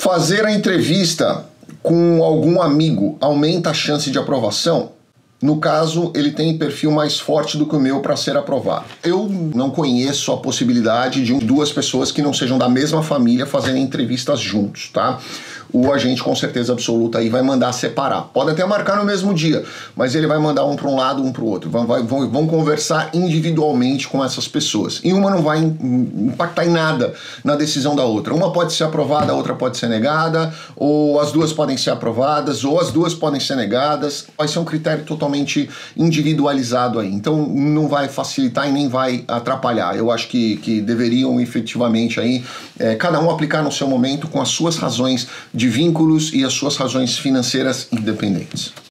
Fazer a entrevista com algum amigo aumenta a chance de aprovação? No caso, ele tem perfil mais forte do que o meu para ser aprovado. Eu não conheço a possibilidade de duas pessoas que não sejam da mesma família fazerem entrevistas juntos, tá? O agente com certeza absoluta aí vai mandar separar. Pode até marcar no mesmo dia, mas ele vai mandar um para um lado, um para o outro. Vão conversar individualmente com essas pessoas. E uma não vai impactar em nada na decisão da outra. Uma pode ser aprovada, a outra pode ser negada, ou as duas podem ser aprovadas, ou as duas podem ser negadas. Vai ser um critério totalmente individualizado aí. Então não vai facilitar e nem vai atrapalhar. Eu acho que deveriam efetivamente aí cada um aplicar no seu momento com as suas razões de vínculos e as suas razões financeiras independentes.